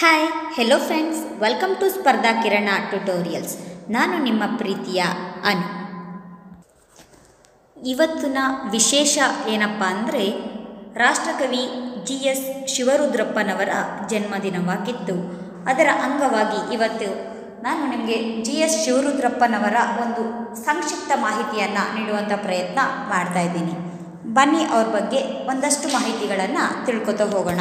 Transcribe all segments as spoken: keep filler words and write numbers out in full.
Hi hello friends, welcome to Spardha Kirana tutorials. ನಾನು ನಿಮ್ಮ ಪ್ರೀತಿಯ ಅನು. ಇವತ್ತಿನ ವಿಶೇಷ ಏನಪ್ಪ ಅಂದರೆ ರಾಷ್ಟ್ರಕವಿ ಜಿ ಎಸ್ ಶಿವರುದ್ರಪ್ಪನವರ ಜನ್ಮದಿನವಾಗಿದ್ದು, ಅದರ ಅಂಗವಾಗಿ ಇವತ್ತು ನಾನು ನಿಮಗೆ ಜಿ ಎಸ್ ಶಿವರುದ್ರಪ್ಪನವರ ಒಂದು ಸಂಕ್ಷಿಪ್ತ ಮಾಹಿತಿಯನ್ನು ನೀಡುವಂಥ ಪ್ರಯತ್ನ ಮಾಡ್ತಾ ಇದ್ದೀನಿ. ಬನ್ನಿ ಅವ್ರ ಬಗ್ಗೆ ಒಂದಷ್ಟು ಮಾಹಿತಿಗಳನ್ನು ತಿಳ್ಕೊತಾ ಹೋಗೋಣ.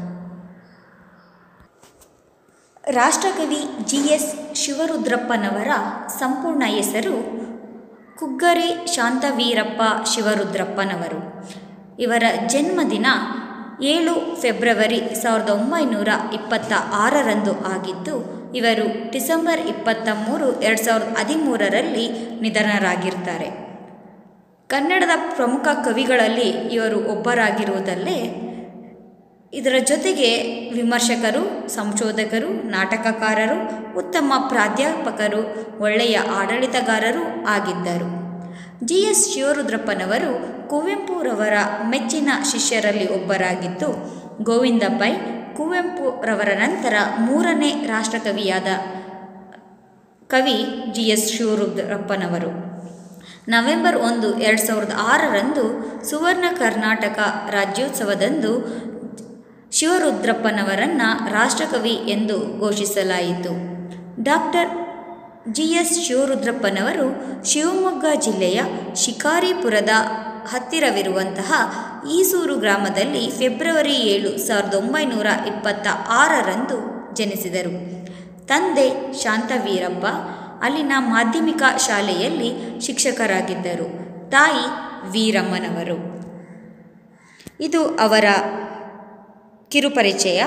ರಾಷ್ಟ್ರಕವಿ ಜಿ ಎಸ್ ಶಿವರುದ್ರಪ್ಪನವರ ಸಂಪೂರ್ಣ ಹೆಸರು ಕುಗ್ಗರೆ ಶಾಂತವೀರಪ್ಪ ಶಿವರುದ್ರಪ್ಪನವರು. ಇವರ ಜನ್ಮದಿನ ಏಳು ಫೆಬ್ರವರಿ ಸಾವಿರದ ಒಂಬೈನೂರ ಇಪ್ಪತ್ತ ಆರರಂದು ಆಗಿದ್ದು, ಇವರು ಡಿಸೆಂಬರ್ ಇಪ್ಪತ್ತ ಮೂರು ಎರಡು ಸಾವಿರದ ಹದಿಮೂರರಲ್ಲಿ ನಿಧನರಾಗಿರ್ತಾರೆ. ಕನ್ನಡದ ಪ್ರಮುಖ ಕವಿಗಳಲ್ಲಿ ಇವರು ಒಬ್ಬರಾಗಿರುವುದಲ್ಲೇ ಇದರ ಜೊತೆಗೆ ವಿಮರ್ಶಕರು, ಸಂಶೋಧಕರು, ನಾಟಕಕಾರರು, ಉತ್ತಮ ಪ್ರಾಧ್ಯಾಪಕರು, ಒಳ್ಳೆಯ ಆಡಳಿತಗಾರರು ಆಗಿದ್ದರು. ಜಿ ಎಸ್ ಶಿವರುದ್ರಪ್ಪನವರು ಕುವೆಂಪುರವರ ಮೆಚ್ಚಿನ ಶಿಷ್ಯರಲ್ಲಿ ಒಬ್ಬರಾಗಿದ್ದು, ಗೋವಿಂದ ಪೈ ಕುವೆಂಪುರವರ ನಂತರ ಮೂರನೇ ರಾಷ್ಟ್ರಕವಿಯಾದ ಕವಿ ಜಿ ಎಸ್ ಶಿವರುದ್ರಪ್ಪನವರು. ನವೆಂಬರ್ ಒಂದು ಎರಡು ಸಾವಿರದ ಆರರಂದು ಸುವರ್ಣ ಕರ್ನಾಟಕ ರಾಜ್ಯೋತ್ಸವದಂದು ಶಿವರುದ್ರಪ್ಪನವರನ್ನು ರಾಷ್ಟ್ರಕವಿ ಎಂದು ಘೋಷಿಸಲಾಯಿತು. ಡಾಕ್ಟರ್ ಜಿ ಎಸ್ ಶಿವರುದ್ರಪ್ಪನವರು ಶಿವಮೊಗ್ಗ ಜಿಲ್ಲೆಯ ಶಿಕಾರಿಪುರದ ಹತ್ತಿರವಿರುವಂತಹ ಈಸೂರು ಗ್ರಾಮದಲ್ಲಿ ಫೆಬ್ರವರಿ ಏಳು ಸಾವಿರದ ಒಂಬೈನೂರ ಇಪ್ಪತ್ತ ಆರರಂದು ಜನಿಸಿದರು. ತಂದೆ ಶಾಂತವೀರಪ್ಪ ಅಲ್ಲಿನ ಮಾಧ್ಯಮಿಕ ಶಾಲೆಯಲ್ಲಿ ಶಿಕ್ಷಕರಾಗಿದ್ದರು. ತಾಯಿ ವೀರಮ್ಮನವರು. ಇದು ಅವರ ಕಿರುಪರಿಚಯ.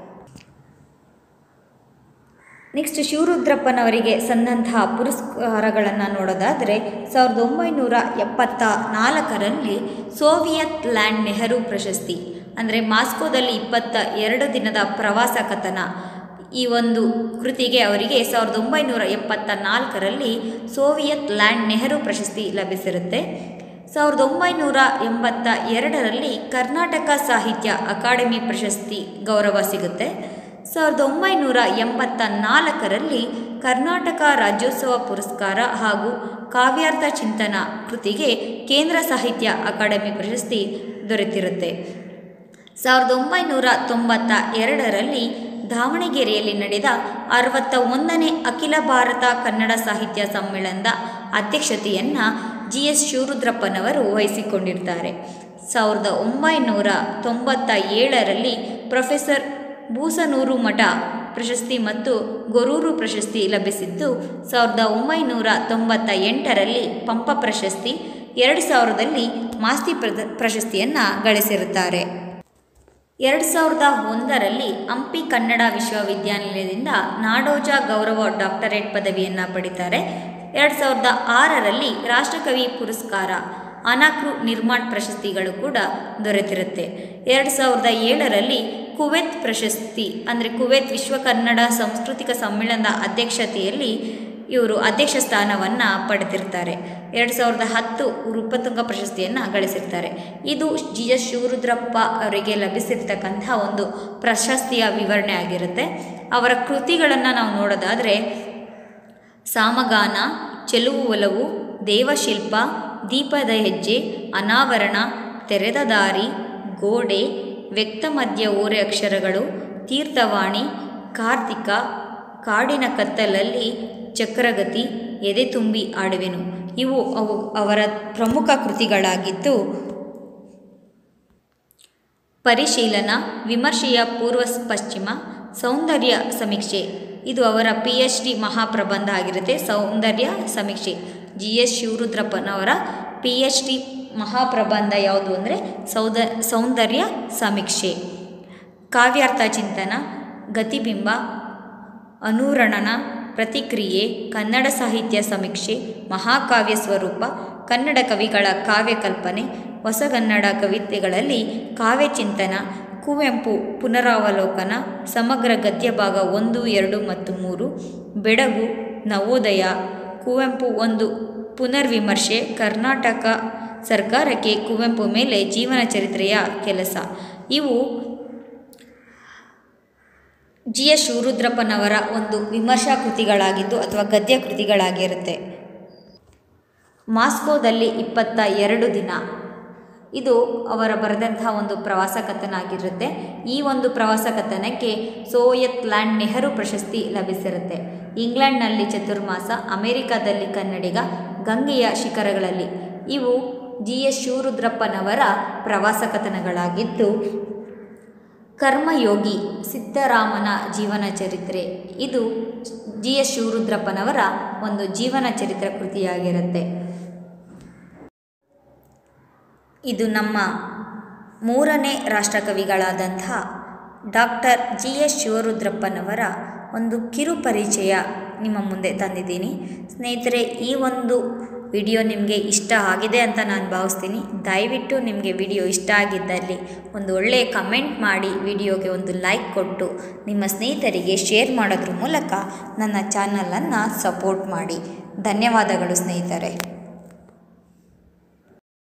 ನೆಕ್ಸ್ಟ್ ಶಿವರುದ್ರಪ್ಪನವರಿಗೆ ಸಂದಂತಹ ಪುರಸ್ಕಾರಗಳನ್ನು ನೋಡೋದಾದರೆ, ಸಾವಿರದ ಒಂಬೈನೂರ ಎಪ್ಪತ್ತ ನಾಲ್ಕರಲ್ಲಿ ಸೋವಿಯತ್ ಲ್ಯಾಂಡ್ ನೆಹರು ಪ್ರಶಸ್ತಿ, ಅಂದರೆ ಮಾಸ್ಕೋದಲ್ಲಿ ಇಪ್ಪತ್ತ ಎರಡು ದಿನದ ಪ್ರವಾಸ ಕಥನ, ಈ ಒಂದು ಕೃತಿಗೆ ಅವರಿಗೆ ಸಾವಿರದ ಒಂಬೈನೂರ ಎಪ್ಪತ್ತ ನಾಲ್ಕರಲ್ಲಿ ಸೋವಿಯತ್ ಲ್ಯಾಂಡ್ ನೆಹರು ಪ್ರಶಸ್ತಿ ಲಭಿಸಿರುತ್ತೆ. ಸಾವಿರದ ಒಂಬೈನೂರ ಎಂಬತ್ತ ಎರಡರಲ್ಲಿ ಕರ್ನಾಟಕ ಸಾಹಿತ್ಯ ಅಕಾಡೆಮಿ ಪ್ರಶಸ್ತಿ ಗೌರವ ಸಿಗುತ್ತೆ. ಸಾವಿರದ ಒಂಬೈನೂರ ಎಂಬತ್ತ ನಾಲ್ಕರಲ್ಲಿ ಕರ್ನಾಟಕ ರಾಜ್ಯೋತ್ಸವ ಪುರಸ್ಕಾರ ಹಾಗೂ ಕಾವ್ಯಾರ್ಥ ಚಿಂತನ ಕೃತಿಗೆ ಕೇಂದ್ರ ಸಾಹಿತ್ಯ ಅಕಾಡೆಮಿ ಪ್ರಶಸ್ತಿ ದೊರೆತಿರುತ್ತೆ. ಸಾವಿರದ ಒಂಬೈನೂರ ತೊಂಬತ್ತ ಎರಡರಲ್ಲಿ ದಾವಣಗೆರೆಯಲ್ಲಿ ನಡೆದ ಅರವತ್ತ ಒಂದನೇ ಅಖಿಲ ಭಾರತ ಕನ್ನಡ ಸಾಹಿತ್ಯ ಸಮ್ಮೇಳನದ ಅಧ್ಯಕ್ಷತೆಯನ್ನು ಜಿ ಎಸ್ ಶಿವರುದ್ರಪ್ಪನವರು ವಹಿಸಿಕೊಂಡಿರ್ತಾರೆ. ಸಾವಿರದ ಒಂಬೈನೂರ ತೊಂಬತ್ತ ಏಳರಲ್ಲಿ ಪ್ರೊಫೆಸರ್ ಬೂಸನೂರು ಮಠ ಪ್ರಶಸ್ತಿ ಮತ್ತು ಗೊರೂರು ಪ್ರಶಸ್ತಿ ಲಭಿಸಿದ್ದು, ಸಾವಿರದ ಒಂಬೈನೂರ ತೊಂಬತ್ತ ಎಂಟರಲ್ಲಿ ಪಂಪ ಪ್ರಶಸ್ತಿ, ಎರಡು ಸಾವಿರದಲ್ಲಿ ಮಾಸ್ತಿ ಪ್ರ ಪ್ರಶಸ್ತಿಯನ್ನು ಗಳಿಸಿರುತ್ತಾರೆ. ಎರಡು ಸಾವಿರದ ಒಂದರಲ್ಲಿ ಹಂಪಿ ಕನ್ನಡ ವಿಶ್ವವಿದ್ಯಾನಿಲಯದಿಂದ ನಾಡೋಜ ಗೌರವ ಡಾಕ್ಟರೇಟ್ ಪದವಿಯನ್ನು ಪಡಿತಾರೆ. ಎರಡು ಸಾವಿರದ ಆರರಲ್ಲಿ ರಾಷ್ಟ್ರಕವಿ ಪುರಸ್ಕಾರ, ಅನಾಕ್ರು ನಿರ್ಮಾಣ್ ಪ್ರಶಸ್ತಿಗಳು ಕೂಡ ದೊರೆತಿರುತ್ತೆ. ಎರಡು ಸಾವಿರದ ಏಳರಲ್ಲಿ ಕುವೆತ್ ಪ್ರಶಸ್ತಿ, ಅಂದರೆ ಕುವೆತ್ ವಿಶ್ವ ಕನ್ನಡ ಸಾಂಸ್ಕೃತಿಕ ಸಮ್ಮೇಳನದ ಅಧ್ಯಕ್ಷತೆಯಲ್ಲಿ ಇವರು ಅಧ್ಯಕ್ಷ ಸ್ಥಾನವನ್ನು ಪಡೆದಿರ್ತಾರೆ. ಎರಡು ಸಾವಿರದ ಹತ್ತು ರೂಪತುಂಗ ಪ್ರಶಸ್ತಿಯನ್ನು ಗಳಿಸಿರ್ತಾರೆ. ಇದು ಜಿ ಎಸ್ ಶಿವರುದ್ರಪ್ಪ ಅವರಿಗೆ ಲಭಿಸಿರ್ತಕ್ಕಂಥ ಒಂದು ಪ್ರಶಸ್ತಿಯ ವಿವರಣೆ ಆಗಿರುತ್ತೆ. ಅವರ ಕೃತಿಗಳನ್ನು ನಾವು ನೋಡೋದಾದರೆ ಸಾಮಗಾನ, ಚೆಲುವು ಒಲವು, ದೇವಶಿಲ್ಪ, ದೀಪದ ಹೆಜ್ಜೆ, ಅನಾವರಣ, ತೆರೆದ ದಾರಿ, ಗೋಡೆ, ವ್ಯಕ್ತ ಮಧ್ಯ ಓರೆ ಅಕ್ಷರಗಳು, ತೀರ್ಥವಾಣಿ, ಕಾರ್ತಿಕ, ಕಾಡಿನ ಕತ್ತಲಲ್ಲಿ, ಚಕ್ರಗತಿ, ಎದೆ ತುಂಬಿ ಆಡುವೆನು, ಇವು ಅವು ಅವರ ಪ್ರಮುಖ ಕೃತಿಗಳಾಗಿದ್ದು, ಪರಿಶೀಲನ, ವಿಮರ್ಶೆಯ ಪೂರ್ವ ಪಶ್ಚಿಮ, ಸೌಂದರ್ಯ ಸಮೀಕ್ಷೆ, ಇದು ಅವರ ಪಿ ಎಚ್ ಡಿ ಮಹಾಪ್ರಬಂಧ ಆಗಿರುತ್ತೆ. ಸೌಂದರ್ಯ ಸಮೀಕ್ಷೆ, ಜಿ ಎಸ್ ಶಿವರುದ್ರಪ್ಪನವರ ಪಿ ಎಚ್ ಡಿ ಮಹಾಪ್ರಬಂಧ ಯಾವುದು ಅಂದರೆ ಸೌದ ಸೌಂದರ್ಯ ಸಮೀಕ್ಷೆ. ಕಾವ್ಯಾರ್ಥ ಚಿಂತನ, ಗತಿಬಿಂಬ, ಅನುರಣನ, ಪ್ರತಿಕ್ರಿಯೆ, ಕನ್ನಡ ಸಾಹಿತ್ಯ ಸಮೀಕ್ಷೆ, ಮಹಾಕಾವ್ಯ ಸ್ವರೂಪ, ಕನ್ನಡ ಕವಿಗಳ ಕಾವ್ಯಕಲ್ಪನೆ, ಹೊಸಗನ್ನಡ ಕವಿತೆಗಳಲ್ಲಿ ಕಾವ್ಯಚಿಂತನ, ಕುವೆಂಪು ಪುನರಾವಲೋಕನ, ಸಮಗ್ರ ಗದ್ಯ ಭಾಗ ಒಂದು, ಎರಡು ಮತ್ತು ಮೂರು, ಬೆಡಗು, ನವೋದಯ, ಕುವೆಂಪು ಒಂದು ಪುನರ್ವಿಮರ್ಶೆ, ಕರ್ನಾಟಕ ಸರ್ಕಾರಕ್ಕೆ ಕುವೆಂಪು ಮೇಲೆ ಜೀವನ ಚರಿತ್ರೆಯ ಕೆಲಸ, ಇವು ಜಿ ಎಸ್ ಶಿವರುದ್ರಪ್ಪನವರ ಒಂದು ವಿಮರ್ಶಾ ಕೃತಿಗಳಾಗಿದ್ದು ಅಥವಾ ಗದ್ಯ ಕೃತಿಗಳಾಗಿರುತ್ತೆ. ಮಾಸ್ಕೋದಲ್ಲಿ ಇಪ್ಪತ್ತ ಎರಡು ದಿನ ಇದು ಅವರ ಬರೆದಂತಹ ಒಂದು ಪ್ರವಾಸ ಕಥನ ಆಗಿರುತ್ತೆ. ಈ ಒಂದು ಪ್ರವಾಸ ಕಥನಕ್ಕೆ ಸೋಯತ್ ಲ್ಯಾಂಡ್ ನೆಹರು ಪ್ರಶಸ್ತಿ ಲಭಿಸಿರುತ್ತೆ. ಇಂಗ್ಲೆಂಡ್ನಲ್ಲಿ ಚತುರ್ಮಾಸ, ಅಮೆರಿಕಾದಲ್ಲಿ ಕನ್ನಡಿಗ, ಗಂಗೆಯ ಶಿಖರಗಳಲ್ಲಿ ಇವು ಜಿ ಎಸ್ ಶಿವರುದ್ರಪ್ಪನವರ ಪ್ರವಾಸ ಕಥನಗಳಾಗಿದ್ದು, ಕರ್ಮಯೋಗಿ ಸಿದ್ದರಾಮನ ಜೀವನ ಚರಿತ್ರೆ ಇದು ಜಿ ಎಸ್ ಶಿವರುದ್ರಪ್ಪನವರ ಒಂದು ಜೀವನ ಚರಿತ್ರೆ ಕೃತಿಯಾಗಿರುತ್ತೆ. ಇದು ನಮ್ಮ ಮೂರನೇ ರಾಷ್ಟ್ರಕವಿಗಳಾದಂತಹ ಡಾಕ್ಟರ್ ಜಿ ಎಸ್ ಶಿವರುದ್ರಪ್ಪನವರ ಒಂದು ಕಿರು ಪರಿಚಯ ನಿಮ್ಮ ಮುಂದೆ ತಂದಿದ್ದೀನಿ. ಸ್ನೇಹಿತರೆ, ಈ ಒಂದು ವಿಡಿಯೋ ನಿಮಗೆ ಇಷ್ಟ ಆಗಿದೆ ಅಂತ ನಾನು ಭಾವಿಸ್ತೀನಿ. ದಯವಿಟ್ಟು ನಿಮಗೆ ವಿಡಿಯೋ ಇಷ್ಟ ಆಗಿದ್ದಲ್ಲಿ ಒಂದು ಒಳ್ಳೆಯ ಕಮೆಂಟ್ ಮಾಡಿ, ವಿಡಿಯೋಗೆ ಒಂದು ಲೈಕ್ ಕೊಟ್ಟು ನಿಮ್ಮ ಸ್ನೇಹಿತರಿಗೆ ಶೇರ್ ಮಾಡೋದ್ರ ಮೂಲಕ ನನ್ನ ಚಾನಲನ್ನು ಸಪೋರ್ಟ್ ಮಾಡಿ. ಧನ್ಯವಾದಗಳು ಸ್ನೇಹಿತರೆ.